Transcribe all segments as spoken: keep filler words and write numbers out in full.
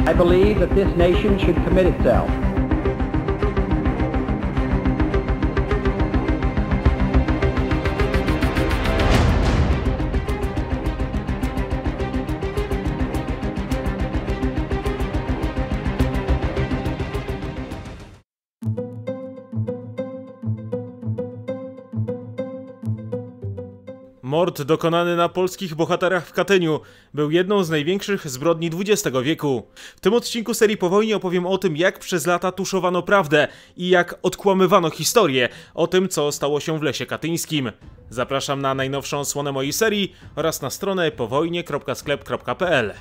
I believe that this nation should commit itself Mord dokonany na polskich bohaterach w Katyniu był jedną z największych zbrodni dwudziestego wieku. W tym odcinku serii Po wojnie opowiem o tym, jak przez lata tuszowano prawdę i jak odkłamywano historię o tym, co stało się w Lesie Katyńskim. Zapraszam na najnowszą odsłonę mojej serii oraz na stronę powojnie kropka sklep kropka p l.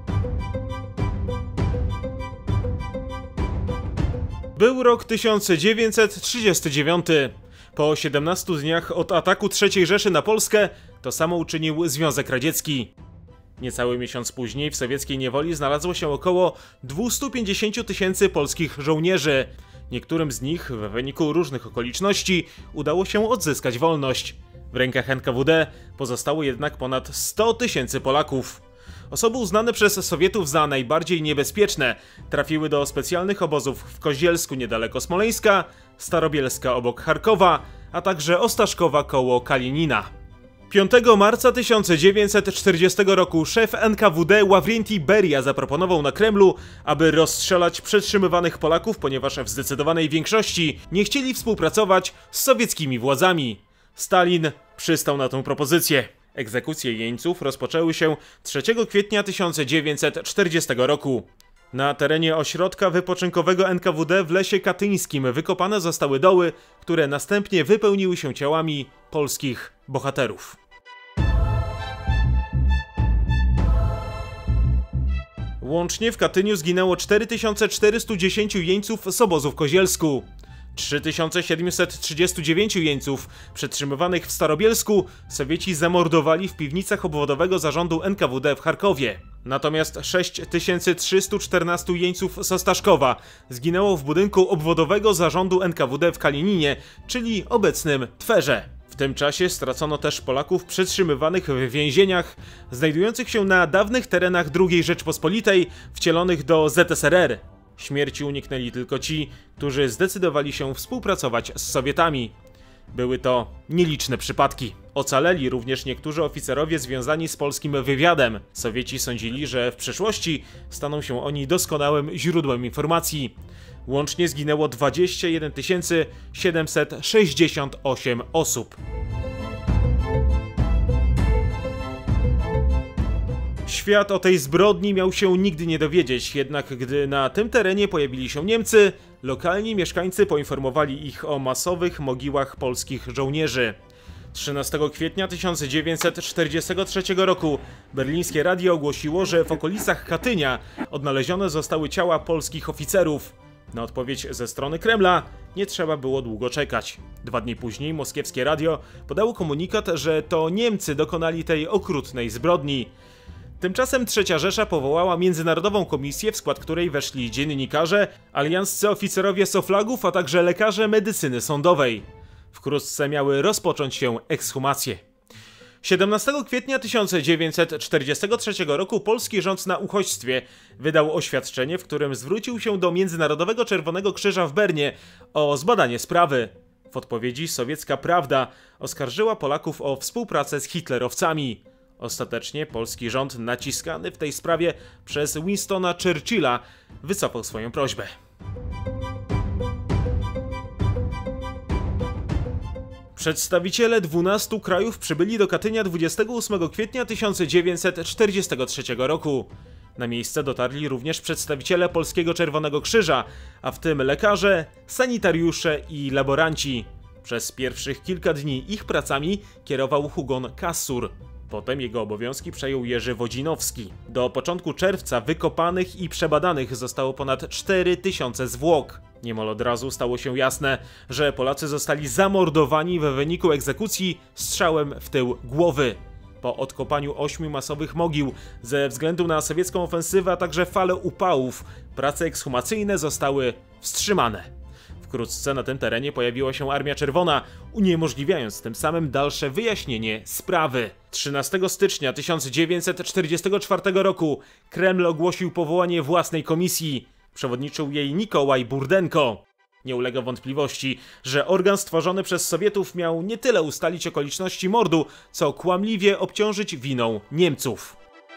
Był rok tysiąc dziewięćset trzydziesty dziewiąty. Po siedemnastu dniach od ataku trzeciej Rzeszy na Polskę to samo uczynił Związek Radziecki. Niecały miesiąc później w sowieckiej niewoli znalazło się około dwieście pięćdziesiąt tysięcy polskich żołnierzy. Niektórym z nich w wyniku różnych okoliczności udało się odzyskać wolność. W rękach N K W D pozostało jednak ponad sto tysięcy Polaków. Osoby uznane przez Sowietów za najbardziej niebezpieczne trafiły do specjalnych obozów w Kozielsku niedaleko Smoleńska, Starobielska obok Charkowa, a także Ostaszkowa koło Kalinina. piątego marca tysiąc dziewięćset czterdziestego roku szef N K W D Ławrentij Beria zaproponował na Kremlu, aby rozstrzelać przetrzymywanych Polaków, ponieważ w zdecydowanej większości nie chcieli współpracować z sowieckimi władzami. Stalin przystał na tę propozycję. Egzekucje jeńców rozpoczęły się trzeciego kwietnia tysiąc dziewięćset czterdziestego roku. Na terenie ośrodka wypoczynkowego N K W D w Lesie Katyńskim wykopane zostały doły, które następnie wypełniły się ciałami polskich bohaterów. Łącznie w Katyniu zginęło cztery tysiące czterysta dziesięć jeńców z obozu w Kozielsku. trzy tysiące siedemset trzydzieści dziewięć jeńców przetrzymywanych w Starobielsku Sowieci zamordowali w piwnicach obwodowego zarządu N K W D w Charkowie. Natomiast sześć tysięcy trzysta czternaście jeńców z Ostaszkowa zginęło w budynku obwodowego zarządu N K W D w Kalininie, czyli obecnym Twerze. W tym czasie stracono też Polaków przetrzymywanych w więzieniach znajdujących się na dawnych terenach drugiej Rzeczpospolitej, wcielonych do Z S R R. Śmierci uniknęli tylko ci, którzy zdecydowali się współpracować z Sowietami. Były to nieliczne przypadki. Ocaleli również niektórzy oficerowie związani z polskim wywiadem. Sowieci sądzili, że w przyszłości staną się oni doskonałym źródłem informacji. Łącznie zginęło dwadzieścia jeden tysięcy siedemset sześćdziesiąt osiem osób. Świat o tej zbrodni miał się nigdy nie dowiedzieć, jednak gdy na tym terenie pojawili się Niemcy, lokalni mieszkańcy poinformowali ich o masowych mogiłach polskich żołnierzy. trzynastego kwietnia tysiąc dziewięćset czterdziestego trzeciego roku berlińskie radio ogłosiło, że w okolicach Katynia odnalezione zostały ciała polskich oficerów. Na odpowiedź ze strony Kremla nie trzeba było długo czekać. Dwa dni później moskiewskie radio podało komunikat, że to Niemcy dokonali tej okrutnej zbrodni. Tymczasem trzecia Rzesza powołała międzynarodową komisję, w skład której weszli dziennikarze, alianccy oficerowie Soflagów, a także lekarze medycyny sądowej. Wkrótce miały rozpocząć się ekshumacje. siedemnastego kwietnia tysiąc dziewięćset czterdziestego trzeciego roku polski rząd na uchodźstwie wydał oświadczenie, w którym zwrócił się do Międzynarodowego Czerwonego Krzyża w Bernie o zbadanie sprawy. W odpowiedzi sowiecka Prawda oskarżyła Polaków o współpracę z hitlerowcami. Ostatecznie polski rząd, naciskany w tej sprawie przez Winstona Churchilla, wycofał swoją prośbę. Przedstawiciele dwunastu krajów przybyli do Katynia dwudziestego ósmego kwietnia tysiąc dziewięćset czterdziestego trzeciego roku. Na miejsce dotarli również przedstawiciele Polskiego Czerwonego Krzyża, a w tym lekarze, sanitariusze i laboranci. Przez pierwszych kilka dni ich pracami kierował Hugon Kassur. Potem jego obowiązki przejął Jerzy Wodzinowski. Do początku czerwca wykopanych i przebadanych zostało ponad cztery tysiące zwłok. Niemal od razu stało się jasne, że Polacy zostali zamordowani w wyniku egzekucji strzałem w tył głowy. Po odkopaniu ośmiu masowych mogił ze względu na sowiecką ofensywę, a także falę upałów, prace ekshumacyjne zostały wstrzymane. Wkrótce na tym terenie pojawiła się Armia Czerwona, uniemożliwiając tym samym dalsze wyjaśnienie sprawy. trzynastego stycznia tysiąc dziewięćset czterdziestego czwartego roku Kreml ogłosił powołanie własnej komisji. Przewodniczył jej Nikołaj Burdenko. Nie ulega wątpliwości, że organ stworzony przez Sowietów miał nie tyle ustalić okoliczności mordu, co kłamliwie obciążyć winą Niemców.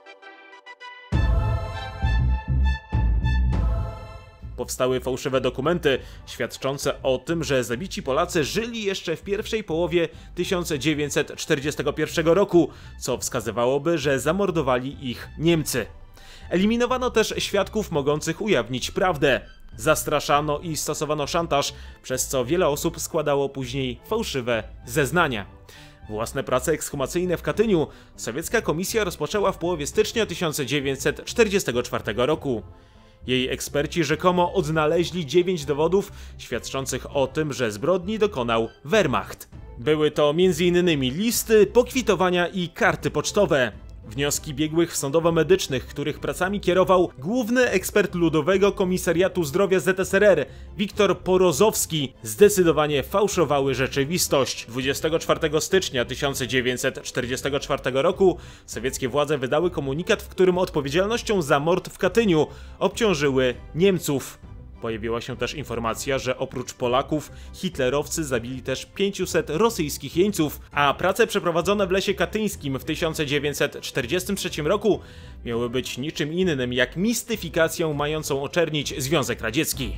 Powstały fałszywe dokumenty świadczące o tym, że zabici Polacy żyli jeszcze w pierwszej połowie tysiąc dziewięćset czterdziestego pierwszego roku, co wskazywałoby, że zamordowali ich Niemcy. Eliminowano też świadków mogących ujawnić prawdę. Zastraszano i stosowano szantaż, przez co wiele osób składało później fałszywe zeznania. Własne prace ekshumacyjne w Katyniu sowiecka komisja rozpoczęła w połowie stycznia tysiąc dziewięćset czterdziestego czwartego roku. Jej eksperci rzekomo odnaleźli dziewięć dowodów świadczących o tym, że zbrodni dokonał Wehrmacht. Były to między innymi listy, pokwitowania i karty pocztowe. Wnioski biegłych sądowo-medycznych, których pracami kierował główny ekspert Ludowego Komisariatu Zdrowia Z S R R, Wiktor Porozowski, zdecydowanie fałszowały rzeczywistość. dwudziestego czwartego stycznia tysiąc dziewięćset czterdziestego czwartego roku sowieckie władze wydały komunikat, w którym odpowiedzialnością za mord w Katyniu obciążyły Niemców. Pojawiła się też informacja, że oprócz Polaków hitlerowcy zabili też pięciuset rosyjskich jeńców, a prace przeprowadzone w Lesie Katyńskim w tysiąc dziewięćset czterdziestym trzecim roku miały być niczym innym jak mistyfikacją mającą oczernić Związek Radziecki.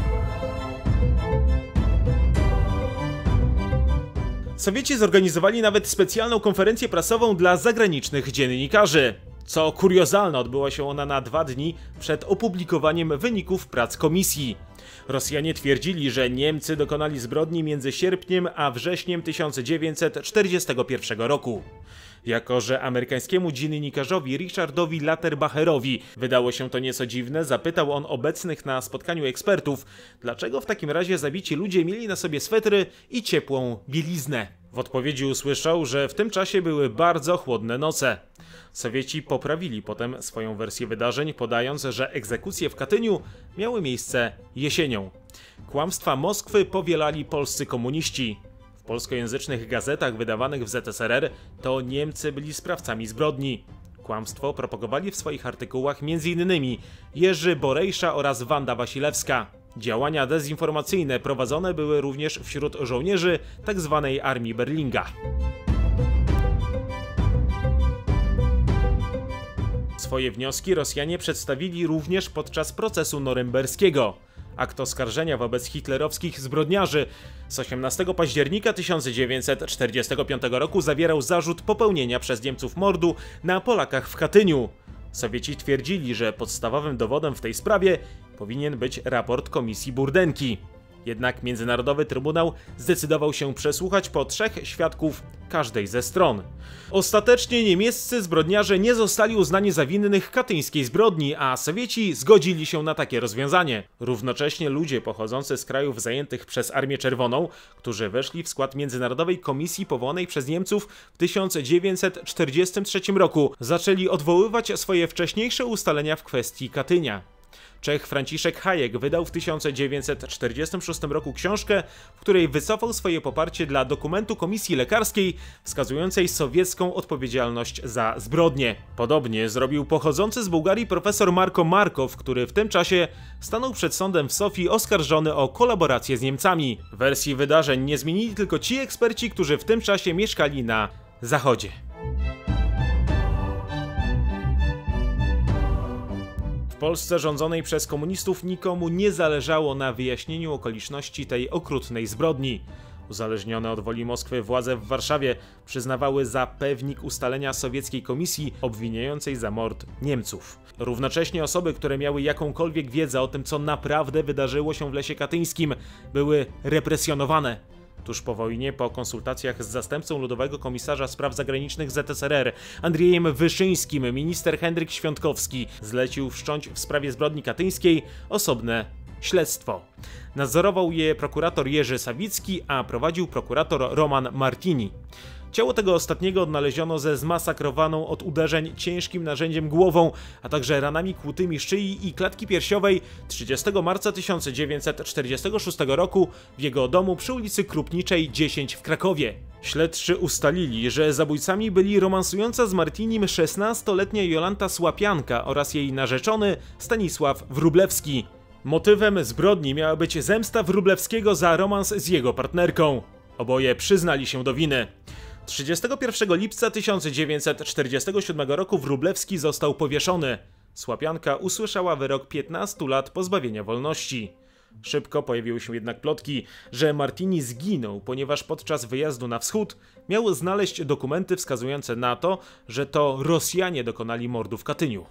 Sowieci zorganizowali nawet specjalną konferencję prasową dla zagranicznych dziennikarzy. Co kuriozalne, odbyła się ona na dwa dni przed opublikowaniem wyników prac komisji. Rosjanie twierdzili, że Niemcy dokonali zbrodni między sierpniem a wrześniem tysiąc dziewięćset czterdziestego pierwszego roku. Jako że amerykańskiemu dziennikarzowi Richardowi Lauterbacherowi wydało się to nieco dziwne, zapytał on obecnych na spotkaniu ekspertów, dlaczego w takim razie zabici ludzie mieli na sobie swetry i ciepłą bieliznę. W odpowiedzi usłyszał, że w tym czasie były bardzo chłodne noce. Sowieci poprawili potem swoją wersję wydarzeń, podając, że egzekucje w Katyniu miały miejsce jesienią. Kłamstwa Moskwy powielali polscy komuniści. W polskojęzycznych gazetach wydawanych w Z S R R to Niemcy byli sprawcami zbrodni. Kłamstwo propagowali w swoich artykułach między innymi Jerzy Borejsza oraz Wanda Wasilewska. Działania dezinformacyjne prowadzone były również wśród żołnierzy tzw. Armii Berlinga. Swoje wnioski Rosjanie przedstawili również podczas procesu norymberskiego. Akt oskarżenia wobec hitlerowskich zbrodniarzy z osiemnastego października tysiąc dziewięćset czterdziestego piątego roku zawierał zarzut popełnienia przez Niemców mordu na Polakach w Katyniu. Sowieci twierdzili, że podstawowym dowodem w tej sprawie powinien być raport komisji Burdenki. Jednak Międzynarodowy Trybunał zdecydował się przesłuchać po trzech świadków każdej ze stron. Ostatecznie niemieccy zbrodniarze nie zostali uznani za winnych katyńskiej zbrodni, a Sowieci zgodzili się na takie rozwiązanie. Równocześnie ludzie pochodzący z krajów zajętych przez Armię Czerwoną, którzy weszli w skład Międzynarodowej Komisji powołanej przez Niemców w tysiąc dziewięćset czterdziestym trzecim roku, zaczęli odwoływać swoje wcześniejsze ustalenia w kwestii Katynia. Czech Franciszek Hayek wydał w tysiąc dziewięćset czterdziestym szóstym roku książkę, w której wycofał swoje poparcie dla dokumentu komisji lekarskiej wskazującej sowiecką odpowiedzialność za zbrodnie. Podobnie zrobił pochodzący z Bułgarii profesor Marko Markow, który w tym czasie stanął przed sądem w Sofii oskarżony o kolaborację z Niemcami. Wersji wydarzeń nie zmienili tylko ci eksperci, którzy w tym czasie mieszkali na Zachodzie. W Polsce rządzonej przez komunistów nikomu nie zależało na wyjaśnieniu okoliczności tej okrutnej zbrodni. Uzależnione od woli Moskwy władze w Warszawie przyznawały za pewnik ustalenia sowieckiej komisji obwiniającej za mord Niemców. Równocześnie osoby, które miały jakąkolwiek wiedzę o tym, co naprawdę wydarzyło się w Lesie Katyńskim, były represjonowane. Tuż po wojnie, po konsultacjach z zastępcą Ludowego Komisarza Spraw Zagranicznych Z S R R, Andrzejem Wyszyńskim, minister Henryk Świątkowski zlecił wszcząć w sprawie zbrodni katyńskiej osobne śledztwo. Nadzorował je prokurator Jerzy Sawicki, a prowadził prokurator Roman Martini. Ciało tego ostatniego odnaleziono ze zmasakrowaną od uderzeń ciężkim narzędziem głową, a także ranami kłutymi szyi i klatki piersiowej trzydziestego marca tysiąc dziewięćset czterdziestego szóstego roku w jego domu przy ulicy Krupniczej dziesięć w Krakowie. Śledczy ustalili, że zabójcami byli romansująca z Martinim szesnastoletnia Jolanta Słapianka oraz jej narzeczony Stanisław Wróblewski. Motywem zbrodni miała być zemsta Wróblewskiego za romans z jego partnerką. Oboje przyznali się do winy. trzydziestego pierwszego lipca tysiąc dziewięćset czterdziestego siódmego roku Wróblewski został powieszony. Słapianka usłyszała wyrok piętnastu lat pozbawienia wolności. Szybko pojawiły się jednak plotki, że Martini zginął, ponieważ podczas wyjazdu na wschód miał znaleźć dokumenty wskazujące na to, że to Rosjanie dokonali mordu w Katyniu.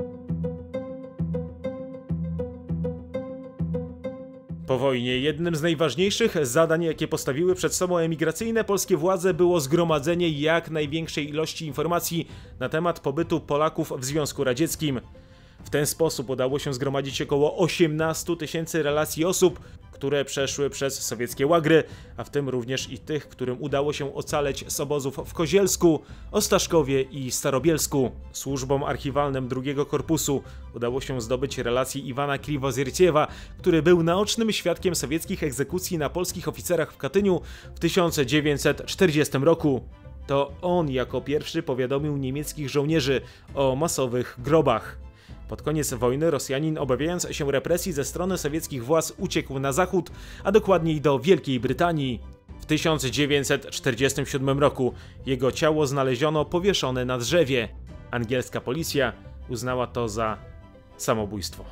Po wojnie jednym z najważniejszych zadań, jakie postawiły przed sobą emigracyjne polskie władze, było zgromadzenie jak największej ilości informacji na temat pobytu Polaków w Związku Radzieckim. W ten sposób udało się zgromadzić około osiemnastu tysięcy relacji osób, które przeszły przez sowieckie łagry, a w tym również i tych, którym udało się ocaleć z obozów w Kozielsku, Ostaszkowie i Starobielsku. Służbom archiwalnym drugiego Korpusu udało się zdobyć relacje Iwana Kriwozierciewa, który był naocznym świadkiem sowieckich egzekucji na polskich oficerach w Katyniu w tysiąc dziewięćset czterdziestym roku. To on jako pierwszy powiadomił niemieckich żołnierzy o masowych grobach. Pod koniec wojny Rosjanin, obawiając się represji ze strony sowieckich władz, uciekł na zachód, a dokładniej do Wielkiej Brytanii. W tysiąc dziewięćset czterdziestym siódmym roku jego ciało znaleziono powieszone na drzewie. Angielska policja uznała to za samobójstwo.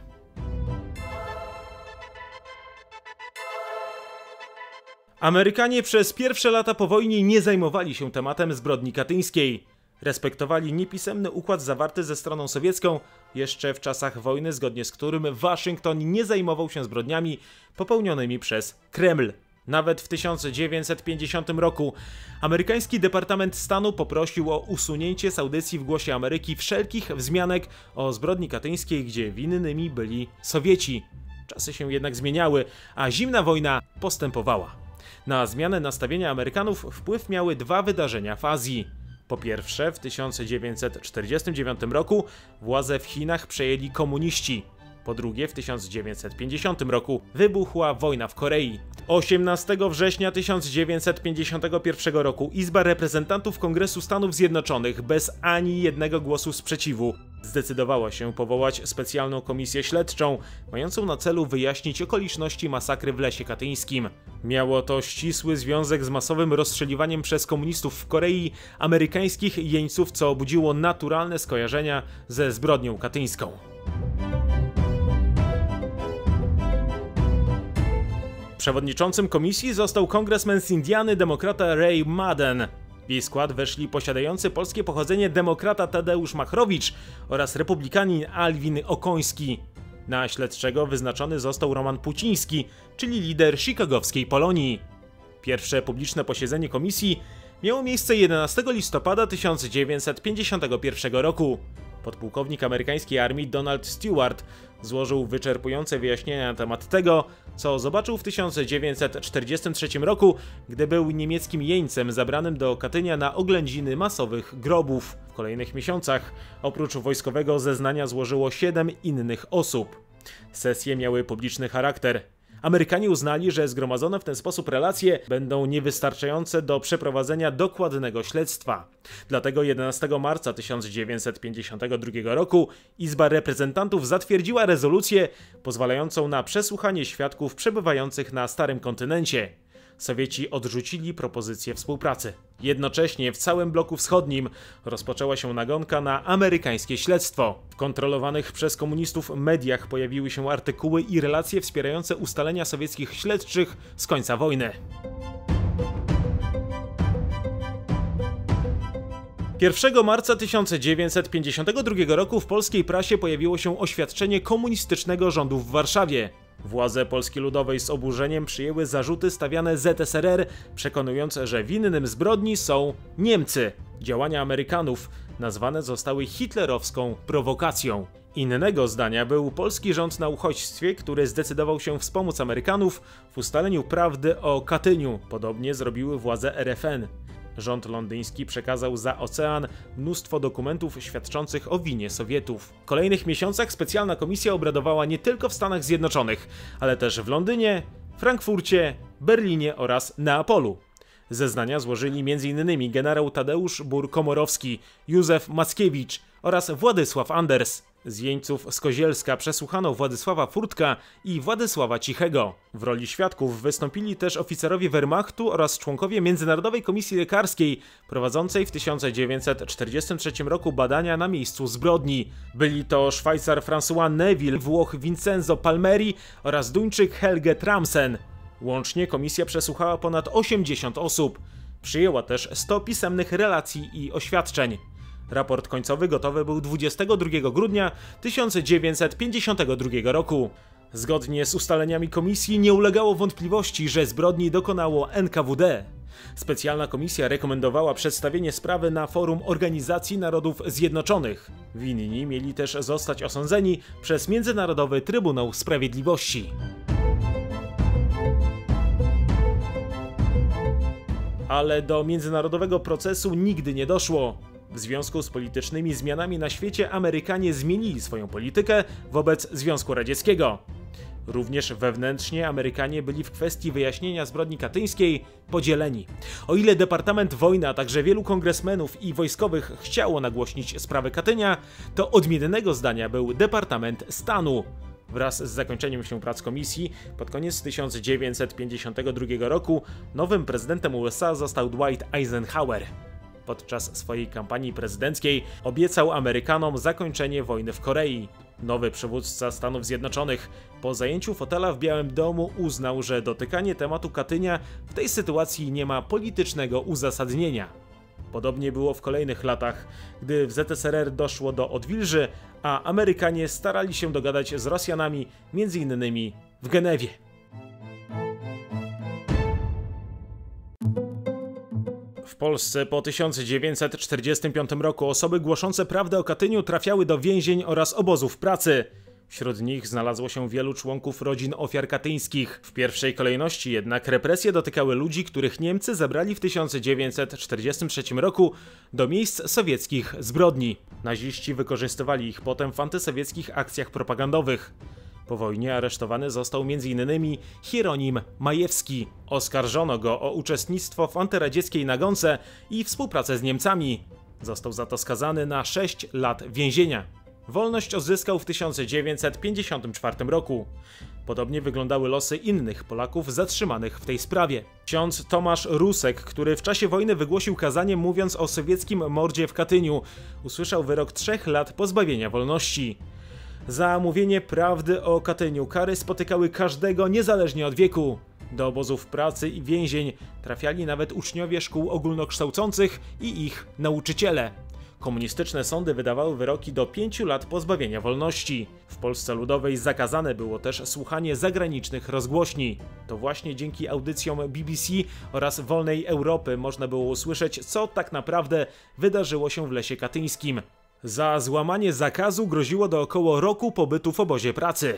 Amerykanie przez pierwsze lata po wojnie nie zajmowali się tematem zbrodni katyńskiej. Respektowali niepisemny układ zawarty ze stroną sowiecką jeszcze w czasach wojny, zgodnie z którym Waszyngton nie zajmował się zbrodniami popełnionymi przez Kreml. Nawet w tysiąc dziewięćset pięćdziesiątym roku amerykański Departament Stanu poprosił o usunięcie z audycji w Głosie Ameryki wszelkich wzmianek o zbrodni katyńskiej, gdzie winnymi byli Sowieci. Czasy się jednak zmieniały, a zimna wojna postępowała. Na zmianę nastawienia Amerykanów wpływ miały dwa wydarzenia w Azji. Po pierwsze, w tysiąc dziewięćset czterdziestym dziewiątym roku władzę w Chinach przejęli komuniści. Po drugie, w tysiąc dziewięćset pięćdziesiątym roku wybuchła wojna w Korei. osiemnastego września tysiąc dziewięćset pięćdziesiątego pierwszego roku Izba Reprezentantów Kongresu Stanów Zjednoczonych bez ani jednego głosu sprzeciwu zdecydowała się powołać specjalną komisję śledczą, mającą na celu wyjaśnić okoliczności masakry w Lesie Katyńskim. Miało to ścisły związek z masowym rozstrzeliwaniem przez komunistów w Korei amerykańskich jeńców, co budziło naturalne skojarzenia ze zbrodnią katyńską. Przewodniczącym komisji został kongresmen z Indiany, demokrata Ray Madden. W jej skład weszli posiadający polskie pochodzenie demokrata Tadeusz Machrowicz oraz republikanin Alwin Okoński. Na śledczego wyznaczony został Roman Puciński, czyli lider chicagowskiej Polonii. Pierwsze publiczne posiedzenie komisji miało miejsce jedenastego listopada tysiąc dziewięćset pięćdziesiątego pierwszego roku. Podpułkownik amerykańskiej armii Donald Stewart złożył wyczerpujące wyjaśnienia na temat tego, co zobaczył w tysiąc dziewięćset czterdziestym trzecim roku, gdy był niemieckim jeńcem zabranym do Katynia na oględziny masowych grobów. W kolejnych miesiącach oprócz wojskowego zeznania złożyło siedem innych osób. Sesje miały publiczny charakter. Amerykanie uznali, że zgromadzone w ten sposób relacje będą niewystarczające do przeprowadzenia dokładnego śledztwa. Dlatego jedenastego marca tysiąc dziewięćset pięćdziesiątego drugiego roku Izba Reprezentantów zatwierdziła rezolucję pozwalającą na przesłuchanie świadków przebywających na Starym Kontynencie. Sowieci odrzucili propozycję współpracy. Jednocześnie w całym bloku wschodnim rozpoczęła się nagonka na amerykańskie śledztwo. W kontrolowanych przez komunistów mediach pojawiły się artykuły i relacje wspierające ustalenia sowieckich śledczych z końca wojny. pierwszego marca tysiąc dziewięćset pięćdziesiątego drugiego roku w polskiej prasie pojawiło się oświadczenie komunistycznego rządu w Warszawie. Władze Polski Ludowej z oburzeniem przyjęły zarzuty stawiane Z S R R, przekonując, że winnym zbrodni są Niemcy. Działania Amerykanów nazwane zostały hitlerowską prowokacją. Innego zdania był polski rząd na uchodźstwie, który zdecydował się wspomóc Amerykanów w ustaleniu prawdy o Katyniu. Podobnie zrobiły władze R F N. Rząd londyński przekazał za ocean mnóstwo dokumentów świadczących o winie Sowietów. W kolejnych miesiącach specjalna komisja obradowała nie tylko w Stanach Zjednoczonych, ale też w Londynie, Frankfurcie, Berlinie oraz Neapolu. Zeznania złożyli m in generał Tadeusz Bur-Komorowski, Józef Mackiewicz oraz Władysław Anders. Z jeńców z Kozielska przesłuchano Władysława Furtka i Władysława Cichego. W roli świadków wystąpili też oficerowie Wehrmachtu oraz członkowie Międzynarodowej Komisji Lekarskiej, prowadzącej w tysiąc dziewięćset czterdziestym trzecim roku badania na miejscu zbrodni. Byli to Szwajcar François Neville, Włoch Vincenzo Palmeri oraz Duńczyk Helge Tramsen. Łącznie komisja przesłuchała ponad osiemdziesiąt osób. Przyjęła też sto pisemnych relacji i oświadczeń. Raport końcowy gotowy był dwudziestego drugiego grudnia tysiąc dziewięćset pięćdziesiątego drugiego roku. Zgodnie z ustaleniami komisji nie ulegało wątpliwości, że zbrodni dokonało N K W D. Specjalna komisja rekomendowała przedstawienie sprawy na forum Organizacji Narodów Zjednoczonych. Winni mieli też zostać osądzeni przez Międzynarodowy Trybunał Sprawiedliwości. Ale do międzynarodowego procesu nigdy nie doszło. W związku z politycznymi zmianami na świecie Amerykanie zmienili swoją politykę wobec Związku Radzieckiego. Również wewnętrznie Amerykanie byli w kwestii wyjaśnienia zbrodni katyńskiej podzieleni. O ile Departament Wojny, a także wielu kongresmenów i wojskowych chciało nagłośnić sprawę Katynia, to odmiennego zdania był Departament Stanu. Wraz z zakończeniem się prac komisji, pod koniec tysiąc dziewięćset pięćdziesiątego drugiego roku nowym prezydentem U S A został Dwight Eisenhower. Podczas swojej kampanii prezydenckiej obiecał Amerykanom zakończenie wojny w Korei. Nowy przywódca Stanów Zjednoczonych po zajęciu fotela w Białym Domu uznał, że dotykanie tematu Katynia w tej sytuacji nie ma politycznego uzasadnienia. Podobnie było w kolejnych latach, gdy w Z S R R doszło do odwilży, a Amerykanie starali się dogadać z Rosjanami, między innymi w Genewie. W Polsce po tysiąc dziewięćset czterdziestym piątym roku osoby głoszące prawdę o Katyniu trafiały do więzień oraz obozów pracy. Wśród nich znalazło się wielu członków rodzin ofiar katyńskich. W pierwszej kolejności jednak represje dotykały ludzi, których Niemcy zabrali w tysiąc dziewięćset czterdziestym trzecim roku do miejsc sowieckich zbrodni. Naziści wykorzystywali ich potem w antysowieckich akcjach propagandowych. Po wojnie aresztowany został m in Hieronim Majewski. Oskarżono go o uczestnictwo w antyradzieckiej nagonce i współpracę z Niemcami. Został za to skazany na sześć lat więzienia. Wolność odzyskał w tysiąc dziewięćset pięćdziesiątym czwartym roku. Podobnie wyglądały losy innych Polaków zatrzymanych w tej sprawie. Ksiądz Tomasz Rusek, który w czasie wojny wygłosił kazanie mówiąc o sowieckim mordzie w Katyniu, usłyszał wyrok trzech lat pozbawienia wolności. Za mówienie prawdy o Katyniu kary spotykały każdego niezależnie od wieku. Do obozów pracy i więzień trafiali nawet uczniowie szkół ogólnokształcących i ich nauczyciele. Komunistyczne sądy wydawały wyroki do pięciu lat pozbawienia wolności. W Polsce Ludowej zakazane było też słuchanie zagranicznych rozgłośni. To właśnie dzięki audycjom B B C oraz Wolnej Europy można było usłyszeć, co tak naprawdę wydarzyło się w Lesie Katyńskim. Za złamanie zakazu groziło do około roku pobytu w obozie pracy.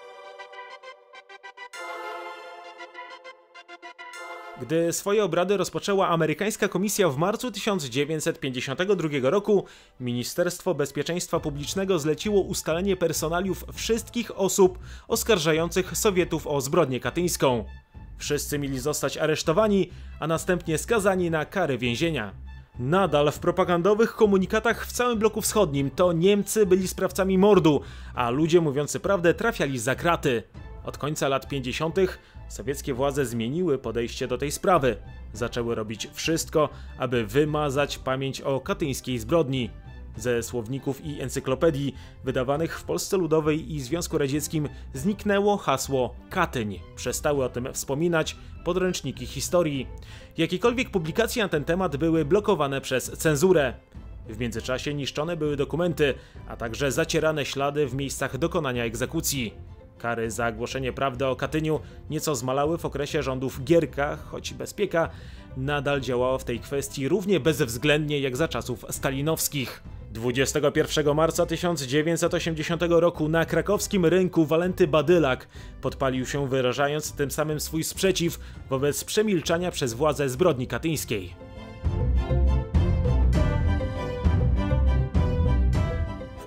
Gdy swoje obrady rozpoczęła amerykańska komisja w marcu tysiąc dziewięćset pięćdziesiątego drugiego roku, Ministerstwo Bezpieczeństwa Publicznego zleciło ustalenie personaliów wszystkich osób oskarżających Sowietów o zbrodnię katyńską. Wszyscy mieli zostać aresztowani, a następnie skazani na kary więzienia. Nadal w propagandowych komunikatach w całym bloku wschodnim to Niemcy byli sprawcami mordu, a ludzie mówiący prawdę trafiali za kraty. Od końca lat pięćdziesiątych sowieckie władze zmieniły podejście do tej sprawy. Zaczęły robić wszystko, aby wymazać pamięć o katyńskiej zbrodni. Ze słowników i encyklopedii wydawanych w Polsce Ludowej i Związku Radzieckim zniknęło hasło Katyń. Przestały o tym wspominać podręczniki historii. Jakiekolwiek publikacje na ten temat były blokowane przez cenzurę. W międzyczasie niszczone były dokumenty, a także zacierane ślady w miejscach dokonania egzekucji. Kary za głoszenie prawdy o Katyniu nieco zmalały w okresie rządów Gierka, choć bezpieka nadal działała w tej kwestii równie bezwzględnie jak za czasów stalinowskich. dwudziestego pierwszego marca tysiąc dziewięćset osiemdziesiątego roku na krakowskim rynku Walenty Badylak podpalił się, wyrażając tym samym swój sprzeciw wobec przemilczania przez władze zbrodni katyńskiej.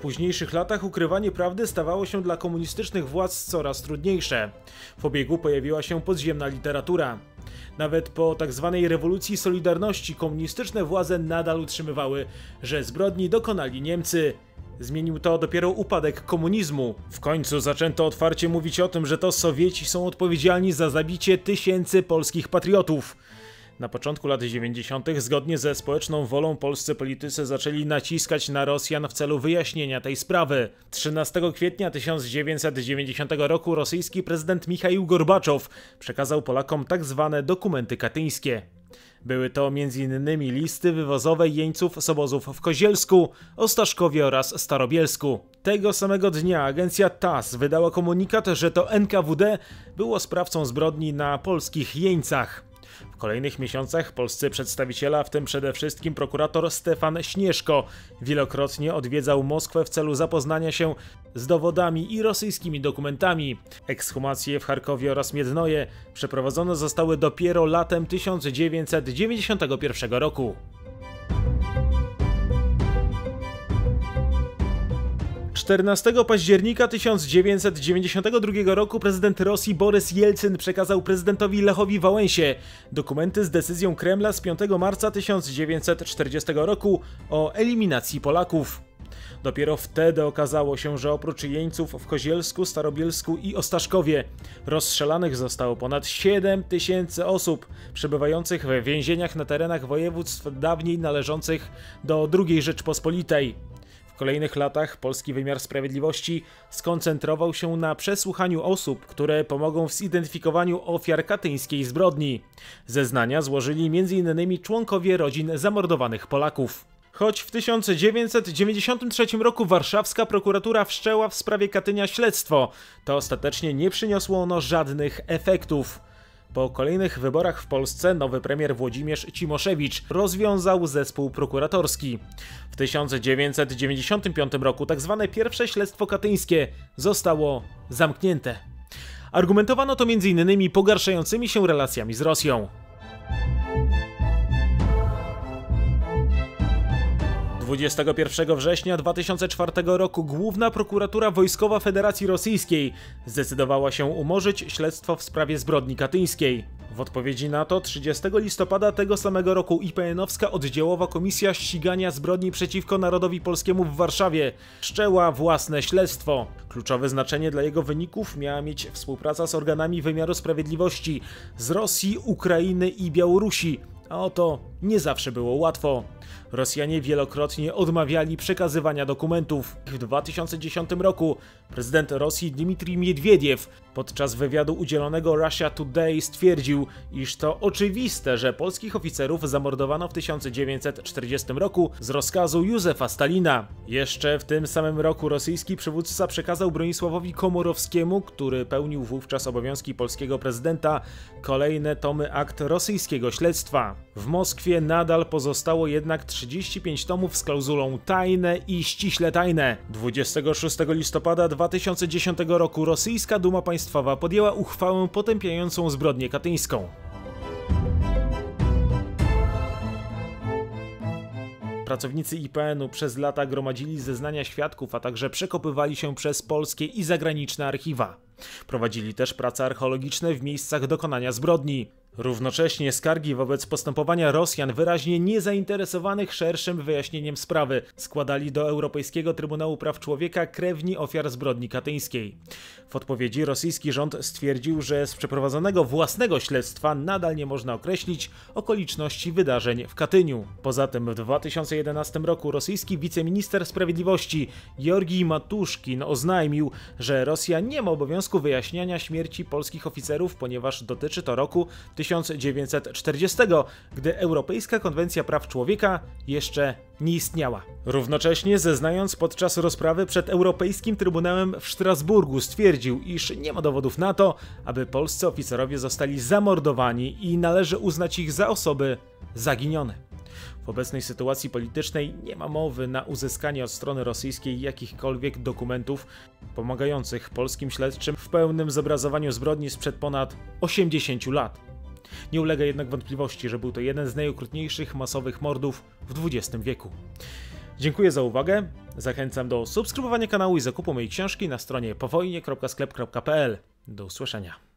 późniejszych latach ukrywanie prawdy stawało się dla komunistycznych władz coraz trudniejsze. W obiegu pojawiła się podziemna literatura. Nawet po tzw. rewolucji Solidarności komunistyczne władze nadal utrzymywały, że zbrodni dokonali Niemcy. Zmienił to dopiero upadek komunizmu. W końcu zaczęto otwarcie mówić o tym, że to Sowieci są odpowiedzialni za zabicie tysięcy polskich patriotów. Na początku lat dziewięćdziesiątych zgodnie ze społeczną wolą polscy politycy zaczęli naciskać na Rosjan w celu wyjaśnienia tej sprawy. trzynastego kwietnia tysiąc dziewięćset dziewięćdziesiątego roku rosyjski prezydent Michaił Gorbaczow przekazał Polakom tak zwane dokumenty katyńskie. Były to między innymi listy wywozowe jeńców z obozów w Kozielsku, Ostaszkowie oraz Starobielsku. Tego samego dnia agencja T A S S wydała komunikat, że to N K W D było sprawcą zbrodni na polskich jeńcach. W kolejnych miesiącach polscy przedstawiciele, a w tym przede wszystkim prokurator Stefan Śnieżko, wielokrotnie odwiedzał Moskwę w celu zapoznania się z dowodami i rosyjskimi dokumentami. Ekshumacje w Charkowie oraz Miednoje przeprowadzone zostały dopiero latem tysiąc dziewięćset dziewięćdziesiątego pierwszego roku. czternastego października tysiąc dziewięćset dziewięćdziesiątego drugiego roku prezydent Rosji Borys Jelcyn przekazał prezydentowi Lechowi Wałęsie dokumenty z decyzją Kremla z piątego marca tysiąc dziewięćset czterdziestego roku o eliminacji Polaków. Dopiero wtedy okazało się, że oprócz jeńców w Kozielsku, Starobielsku i Ostaszkowie rozstrzelanych zostało ponad siedem tysięcy osób przebywających w więzieniach na terenach województw dawniej należących do drugiej Rzeczpospolitej. W kolejnych latach polski wymiar sprawiedliwości skoncentrował się na przesłuchaniu osób, które pomogą w zidentyfikowaniu ofiar katyńskiej zbrodni. Zeznania złożyli między innymi członkowie rodzin zamordowanych Polaków. Choć w tysiąc dziewięćset dziewięćdziesiątym trzecim roku warszawska prokuratura wszczęła w sprawie Katynia śledztwo, to ostatecznie nie przyniosło ono żadnych efektów. Po kolejnych wyborach w Polsce nowy premier Włodzimierz Cimoszewicz rozwiązał zespół prokuratorski. W tysiąc dziewięćset dziewięćdziesiątym piątym roku tzw. pierwsze śledztwo katyńskie zostało zamknięte. Argumentowano to między innymi pogarszającymi się relacjami z Rosją. dwudziestego pierwszego września dwa tysiące czwartego roku Główna Prokuratura Wojskowa Federacji Rosyjskiej zdecydowała się umorzyć śledztwo w sprawie zbrodni katyńskiej. W odpowiedzi na to trzydziestego listopada tego samego roku I P N-owska Oddziałowa Komisja Ścigania Zbrodni przeciwko Narodowi Polskiemu w Warszawie wszczęła własne śledztwo. Kluczowe znaczenie dla jego wyników miała mieć współpraca z organami wymiaru sprawiedliwości z Rosji, Ukrainy i Białorusi, a oto nie zawsze było łatwo. Rosjanie wielokrotnie odmawiali przekazywania dokumentów. W dwa tysiące dziesiątym roku prezydent Rosji Dmitrij Miedwiediew podczas wywiadu udzielonego Russia Today stwierdził, iż to oczywiste, że polskich oficerów zamordowano w tysiąc dziewięćset czterdziestym roku z rozkazu Józefa Stalina. Jeszcze w tym samym roku rosyjski przywódca przekazał Bronisławowi Komorowskiemu, który pełnił wówczas obowiązki polskiego prezydenta, kolejne tomy akt rosyjskiego śledztwa. W Moskwie nadal pozostało jednak trzydzieści pięć tomów z klauzulą tajne i ściśle tajne. dwudziestego szóstego listopada dwa tysiące dziesiątego roku rosyjska Duma Państwowa podjęła uchwałę potępiającą zbrodnię katyńską. Pracownicy I P N-u przez lata gromadzili zeznania świadków, a także przekopywali się przez polskie i zagraniczne archiwa. Prowadzili też prace archeologiczne w miejscach dokonania zbrodni. Równocześnie skargi wobec postępowania Rosjan wyraźnie niezainteresowanych szerszym wyjaśnieniem sprawy składali do Europejskiego Trybunału Praw Człowieka krewni ofiar zbrodni katyńskiej. W odpowiedzi rosyjski rząd stwierdził, że z przeprowadzonego własnego śledztwa nadal nie można określić okoliczności wydarzeń w Katyniu. Poza tym w dwa tysiące jedenastym roku rosyjski wiceminister sprawiedliwości Georgij Matuszkin oznajmił, że Rosja nie ma obowiązku wyjaśniania śmierci polskich oficerów, ponieważ dotyczy to roku tysiąc dziewięćset czterdziestego, gdy Europejska Konwencja Praw Człowieka jeszcze nie istniała. Równocześnie zeznając podczas rozprawy przed Europejskim Trybunałem w Strasburgu stwierdził, iż nie ma dowodów na to, aby polscy oficerowie zostali zamordowani i należy uznać ich za osoby zaginione. W obecnej sytuacji politycznej nie ma mowy na uzyskanie od strony rosyjskiej jakichkolwiek dokumentów pomagających polskim śledczym w pełnym zobrazowaniu zbrodni sprzed ponad osiemdziesięciu lat. Nie ulega jednak wątpliwości, że był to jeden z najokrutniejszych masowych mordów w dwudziestym wieku. Dziękuję za uwagę, zachęcam do subskrybowania kanału i zakupu mojej książki na stronie powojnie kropka sklep kropka p l. Do usłyszenia.